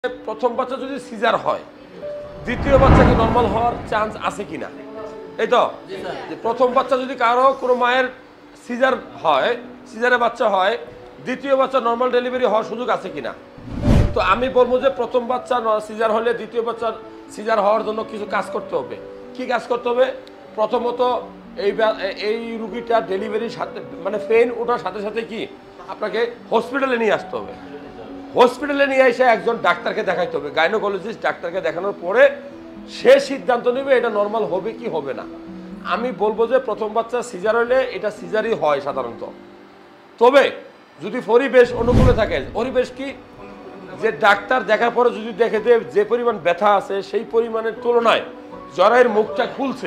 প্রথম বাচ্চা যদি সিজার হয় দ্বিতীয় বাচ্চা কি নরমাল হওয়ার চান্স আছে কিনা? এই তো যে প্রথম বাচ্চা যদি কারো কোনো মায়ের সিজার হয়, সিজারে বাচ্চা হয়, দ্বিতীয় বাচ্চা নরমাল ডেলিভারি হওয়ার সুযোগ আছে কিনা। তো আমি বলবো যে প্রথম বাচ্চা সিজার হলে দ্বিতীয় বাচ্চা সিজার হওয়ার জন্য কিছু কাজ করতে হবে। কি কাজ করতে হবে? প্রথমত এই রুগীটা ডেলিভারির সাথে মানে পেইন ওঠার সাথে সাথে কি আপনাকে হসপিটালে নিয়ে আসতে হবে। হসপিটালে নিয়ে এসে একজন ডাক্তারকে দেখাইতে হবে, গাইনোকোলজিস্ট ডাক্তারকে দেখানোর পরে সে সিদ্ধান্ত নেবে এটা নর্মাল হবে কি হবে না। আমি বলবো যে প্রথম বাচ্চা সিজার হলে এটা সিজারই হয় সাধারণত। তবে যদি পরিবেশ অনুকূলে থাকে, পরিবেশ কি যে ডাক্তার দেখার পরে যদি দেখে যে পরিমাণ ব্যথা আছে সেই পরিমাণের তুলনায় জরায়ের মুখটা খুলছে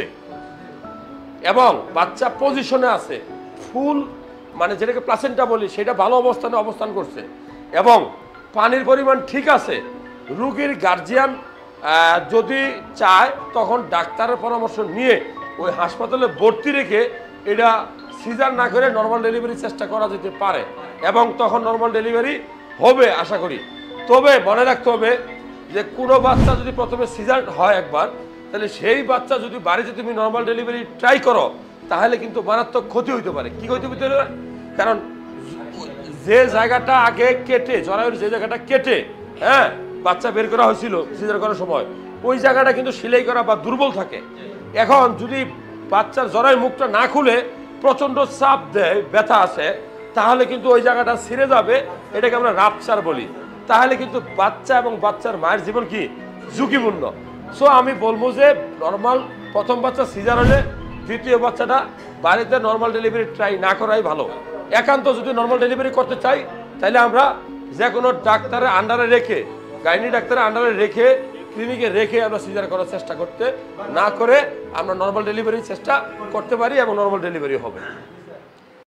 এবং বাচ্চা পজিশনে আছে, ফুল মানে যেটাকে প্লাসেন্টা বলি সেটা ভালো অবস্থানে অবস্থান করছে এবং পানির পরিমাণ ঠিক আছে, রোগীর গার্জিয়ান যদি চায় তখন ডাক্তারের পরামর্শ নিয়ে ওই হাসপাতালে ভর্তি রেখে এটা সিজার না করে নর্মাল ডেলিভারি চেষ্টা করা যেতে পারে এবং তখন নর্মাল ডেলিভারি হবে আশা করি। তবে মনে রাখতে হবে যে কোনো বাচ্চা যদি প্রথমে সিজার হয় একবার, তাহলে সেই বাচ্চা যদি বাড়িতে তুমি নর্মাল ডেলিভারি ট্রাই করো তাহলে কিন্তু মারাত্মক ক্ষতি হইতে পারে। কি ক্ষতি হইতে পারে? কারণ যে জায়গাটা আগে কেটে জরায়ুর যে জায়গাটা কেটে বাচ্চা বের করা হয়েছিল সিজার করার সময় ওই জায়গাটা কিন্তু সেলাই করা বা দুর্বল থাকে। এখন যদি বাচ্চার জরায়ুর মুখটা না খুলে প্রচন্ড চাপ দেয়, ব্যথা আসে, তাহলে কিন্তু ওই জায়গাটা ছিঁড়ে যাবে, এটাকে আমরা রাপচার বলি। তাহলে কিন্তু বাচ্চা এবং বাচ্চার মায়ের জীবন কি ঝুঁকিপূর্ণ। সো আমি বলবো যে নর্মাল প্রথম বাচ্চা সিজার হলে দ্বিতীয় বাচ্চাটা বাড়িতে নর্মাল ডেলিভারি ট্রাই না করাই ভালো। একান্ত যদি নর্মাল ডেলিভারি করতে চাই তাহলে আমরা যে কোনো ডাক্তারের আন্ডারে রেখে, গাইনি ডাক্তারের আন্ডারে রেখে, ক্লিনিকে রেখে আমরা সিজার করার চেষ্টা করতে না করে আমরা নর্মাল ডেলিভারির চেষ্টা করতে পারি এবং নর্মাল ডেলিভারি হবে।